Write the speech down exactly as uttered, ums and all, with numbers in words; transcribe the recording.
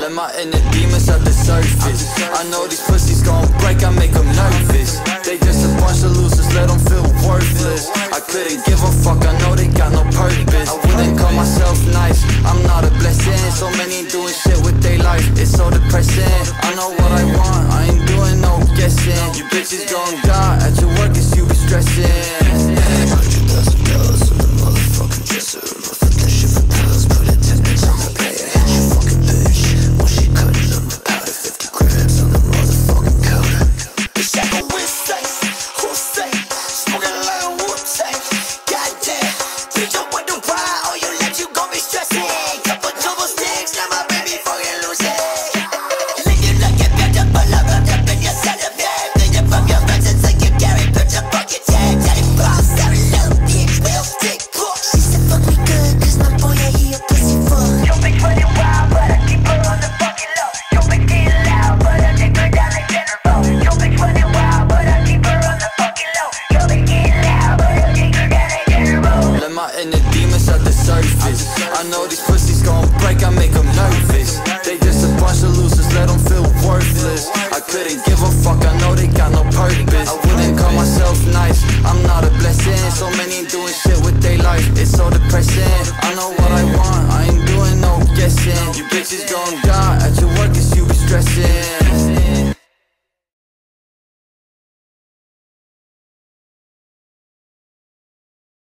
Let my inner demons at the surface. I know these pussies gon' break, I make them nervous. They just a bunch of losers, let them feel worthless. I couldn't give a fuck, I know they got no purpose. I wouldn't call myself nice, I'm not a blessing. So many doing shit with their life, it's so depressing. I know what I want, I ain't doing no guessing. You bitches gon' die at your work as you be stressing. Hundred thousand dollars on the motherfucking dresser. Rough with that shit for pills, put it ten minutes on the player. Hit your fucking bitch, while she cutting on the powder. Fifty grams on the motherfucking counter. Bitch, I go with sex, who's safe? Smoking like a Wu-Tang. Goddamn, bitch, I wonder why. Oh, you let you gon' be stressing. Couple double sticks, now my baby fucking losing. Leave you looking beautiful, wrapped up in your cellophane. Vision from your friends, it's like you carry picture bucket tag. Daddy boss, every little bitch, real thick book. She said fuck me good, cause my boy, yeah, he a pussy fuck. Yo, bitch, running wild, but I keep her on the fucking low. Yo, bitch, getting loud, but I take her down like Jennifer. Yo, bitch, running wild, but I keep her on the fucking low. Yo, bitch, getting loud, but I take her down like Jennifer. Let my inner demons at the surface. I know these pussies gon' break, I make them nervous. They just a bunch of losers, let them feel worthless. I couldn't give a fuck, I know they got no purpose. I wouldn't call myself nice, I'm not a blessing. So many doing shit with their life, it's so depressing. I know what I want, I ain't doing no guessing. You bitches gon' die at your work as you be stressing.